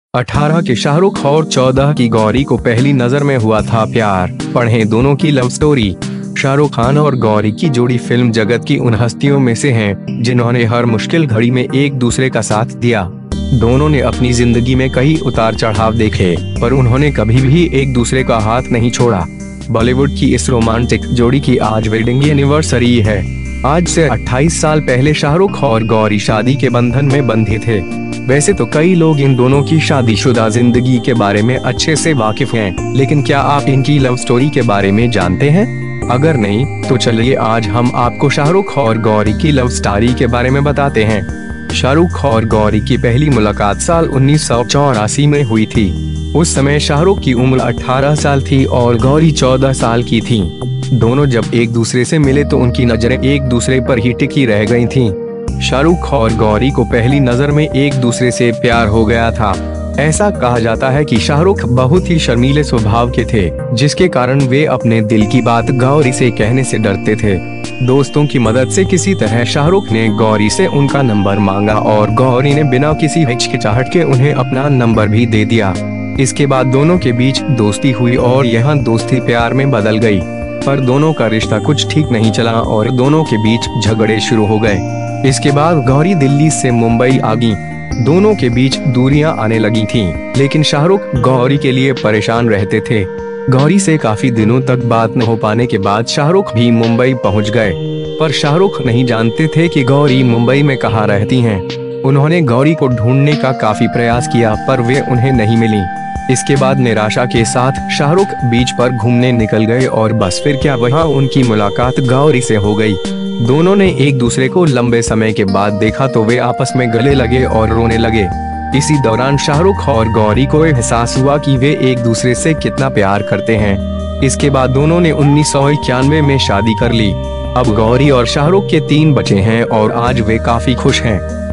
18 के शाहरुख और 14 की गौरी को पहली नजर में हुआ था प्यार। पढ़ें दोनों की लव स्टोरी। शाहरुख खान और गौरी की जोड़ी फिल्म जगत की उन हस्तियों में से हैं जिन्होंने हर मुश्किल घड़ी में एक दूसरे का साथ दिया। दोनों ने अपनी जिंदगी में कई उतार चढ़ाव देखे, पर उन्होंने कभी भी एक दूसरे का हाथ नहीं छोड़ा। बॉलीवुड की इस रोमांटिक जोड़ी की आज वेडिंग एनिवर्सरी है। आज से 28 साल पहले शाहरुख और गौरी शादी के बंधन में बंधे थे। वैसे तो कई लोग इन दोनों की शादीशुदा जिंदगी के बारे में अच्छे से वाकिफ हैं, लेकिन क्या आप इनकी लव स्टोरी के बारे में जानते हैं? अगर नहीं, तो चलिए आज हम आपको शाहरुख और गौरी की लव स्टोरी के बारे में बताते हैं। शाहरुख और गौरी की पहली मुलाकात साल 1984 में हुई थी। उस समय शाहरुख की उम्र 18 साल थी और गौरी 14 साल की थी। दोनों जब एक दूसरे से मिले तो उनकी नजरें एक दूसरे पर ही टिकी रह गई थीं। शाहरुख और गौरी को पहली नजर में एक दूसरे से प्यार हो गया था। ऐसा कहा जाता है कि शाहरुख बहुत ही शर्मीले स्वभाव के थे, जिसके कारण वे अपने दिल की बात गौरी से कहने से डरते थे। दोस्तों की मदद से किसी तरह शाहरुख ने गौरी से उनका नंबर मांगा और गौरी ने बिना किसी हिचकिचाहट के उन्हें अपना नंबर भी दे दिया। इसके बाद दोनों के बीच दोस्ती हुई और यह दोस्ती प्यार में बदल गई। पर दोनों का रिश्ता कुछ ठीक नहीं चला और दोनों के बीच झगड़े शुरू हो गए। इसके बाद गौरी दिल्ली से मुंबई आ गई। दोनों के बीच दूरियां आने लगी थीं, लेकिन शाहरुख गौरी के लिए परेशान रहते थे। गौरी से काफी दिनों तक बात न हो पाने के बाद शाहरुख भी मुंबई पहुंच गए, पर शाहरुख नहीं जानते थे कि गौरी मुंबई में कहाँ रहती हैं। उन्होंने गौरी को ढूंढने का काफी प्रयास किया, पर वे उन्हें नहीं मिली। इसके बाद निराशा के साथ शाहरुख बीच पर घूमने निकल गए और बस फिर क्या, वहाँ उनकी मुलाकात गौरी से हो गई। दोनों ने एक दूसरे को लंबे समय के बाद देखा तो वे आपस में गले लगे और रोने लगे। इसी दौरान शाहरुख और गौरी को एहसास हुआ कि वे एक दूसरे से कितना प्यार करते हैं। इसके बाद दोनों ने 1991 में शादी कर ली। अब गौरी और शाहरुख के 3 बच्चे हैं और आज वे काफी खुश हैं।